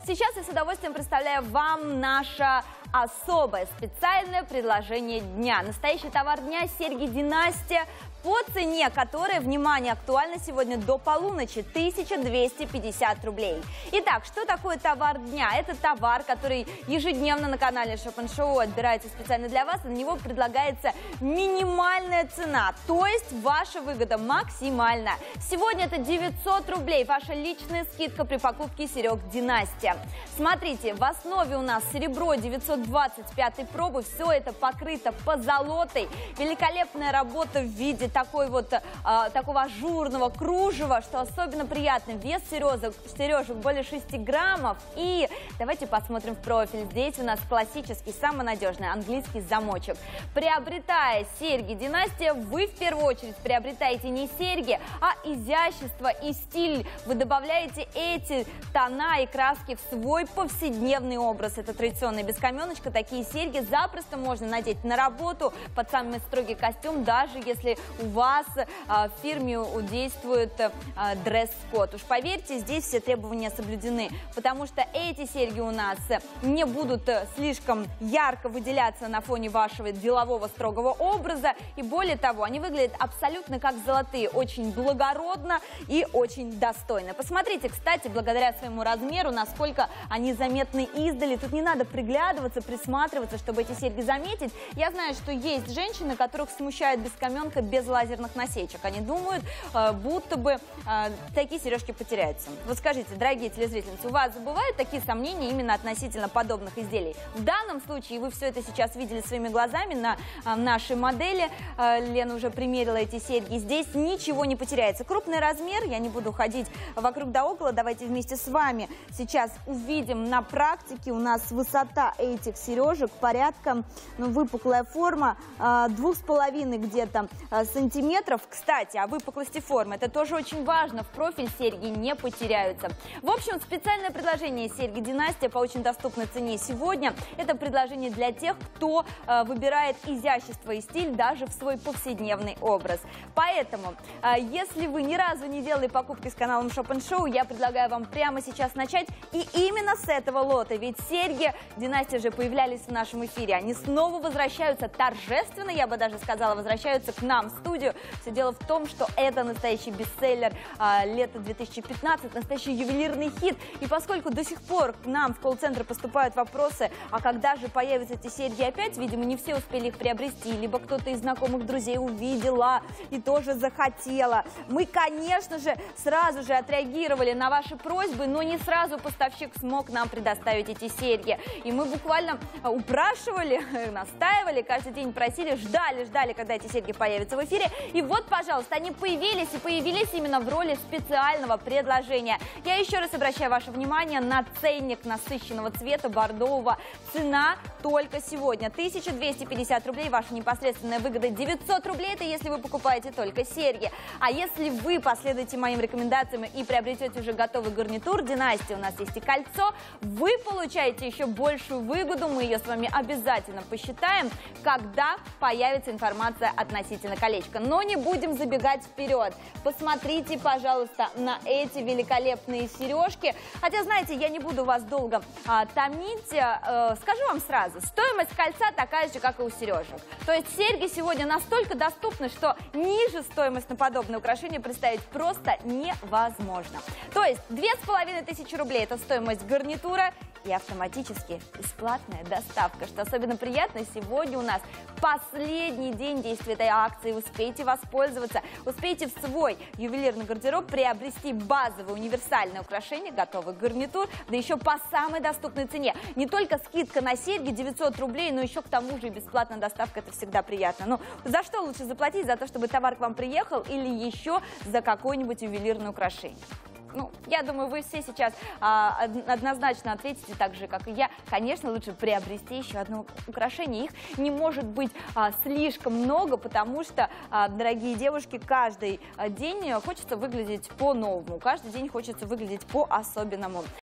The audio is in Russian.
Сейчас я с удовольствием представляю вам наше особое специальное предложение дня. Настоящий товар дня – серьги «Династия», по цене которой, внимание, актуально сегодня до полуночи, 1250 рублей. Итак, что такое товар дня? Это товар, который ежедневно на канале Shop & Show отбирается специально для вас. На него предлагается минимальная цена, то есть ваша выгода максимальна. Сегодня это 900 рублей, ваша личная скидка при покупке серег «Династия». Смотрите, в основе у нас серебро 925 пробы, все это покрыто позолотой. Великолепная работа в виде такого ажурного кружева, что особенно приятно. Вес сережек более 6 граммов. И давайте посмотрим в профиль. Здесь у нас классический, самый надежный английский замочек. Приобретая серьги «Династия», вы в первую очередь приобретаете не серьги, а изящество и стиль. Вы добавляете эти тона и краски в свой повседневный образ. Это традиционная бескаменочка. Такие серьги запросто можно надеть на работу под самый строгий костюм, даже если у вас в фирме действует дресс-код. Уж поверьте, здесь все требования соблюдены, потому что эти серьги у нас не будут слишком ярко выделяться на фоне вашего делового строгого образа. И более того, они выглядят абсолютно как золотые, очень благородно и очень достойно. Посмотрите, кстати, благодаря своему размеру, насколько они заметны издали. Тут не надо приглядываться, присматриваться, чтобы эти серьги заметить. Я знаю, что есть женщины, которых смущает бескаменка без лазерных насечек. Они думают, будто бы такие сережки потеряются. Вот скажите, дорогие телезрительницы, у вас бывают такие сомнения именно относительно подобных изделий? В данном случае, вы все это сейчас видели своими глазами на нашей модели. Лена уже примерила эти серьги. Здесь ничего не потеряется. Крупный размер, я не буду ходить вокруг да около. Давайте вместе с вами сейчас увидим на практике. У нас высота этих сережек порядка, выпуклая форма, 2,5 где-то сантиметров. Кстати, о выпуклости формы. Это тоже очень важно. В профиль серьги не потеряются. В общем, специальное предложение серьги «Династия» по очень доступной цене сегодня. Это предложение для тех, кто выбирает изящество и стиль даже в свой повседневный образ. Поэтому, если вы ни разу не делали покупки с каналом Shop & Show, я предлагаю вам прямо сейчас начать. И именно с этого лота. Ведь серьги «Династия» же появлялись в нашем эфире. Они снова возвращаются торжественно, я бы даже сказала, возвращаются к нам в студию. Все дело в том, что это настоящий бестселлер лета 2015, настоящий ювелирный хит. И поскольку до сих пор к нам в колл-центр поступают вопросы, а когда же появятся эти серьги опять, видимо, не все успели их приобрести, либо кто-то из знакомых друзей увидела и тоже захотела. Мы, конечно же, сразу же отреагировали на ваши просьбы, но не сразу поставщик смог нам предоставить эти серьги. И мы буквально упрашивали, настаивали, каждый день просили, ждали, когда эти серьги появятся в эфире. И вот, пожалуйста, они появились именно в роли специального предложения. Я еще раз обращаю ваше внимание на ценник насыщенного цвета бордового. Цена только сегодня 1250 рублей. Ваша непосредственная выгода 900 рублей. Это если вы покупаете только серьги. А если вы последуете моим рекомендациям и приобретете уже готовый гарнитур «Династия», у нас есть и кольцо, вы получаете еще большую выгоду. Мы ее с вами обязательно посчитаем, когда появится информация относительно колечка. Но не будем забегать вперед. Посмотрите, пожалуйста, на эти великолепные сережки. Хотя, знаете, я не буду вас долго томить. Скажу вам сразу, стоимость кольца такая же, как и у сережек. То есть серьги сегодня настолько доступны, что ниже стоимость на подобное украшение представить просто невозможно. То есть 2500 рублей – это стоимость гарнитура и автоматически бесплатная доставка. Что особенно приятно, сегодня у нас последний день действия этой акции. Успейте воспользоваться, успейте в свой ювелирный гардероб приобрести базовое универсальное украшение, готовый гарнитур, да еще по самой доступной цене. Не только скидка на серьги 900 рублей, но еще к тому же и бесплатная доставка. Это всегда приятно. Ну, за что лучше заплатить? За то, чтобы товар к вам приехал, или еще за какое-нибудь ювелирное украшение? Ну, я думаю, вы все сейчас однозначно ответите так же, как и я. Конечно, лучше приобрести еще одно украшение. Их не может быть слишком много, потому что, дорогие девушки, каждый день хочется выглядеть по-новому. Каждый день хочется выглядеть по-особенному.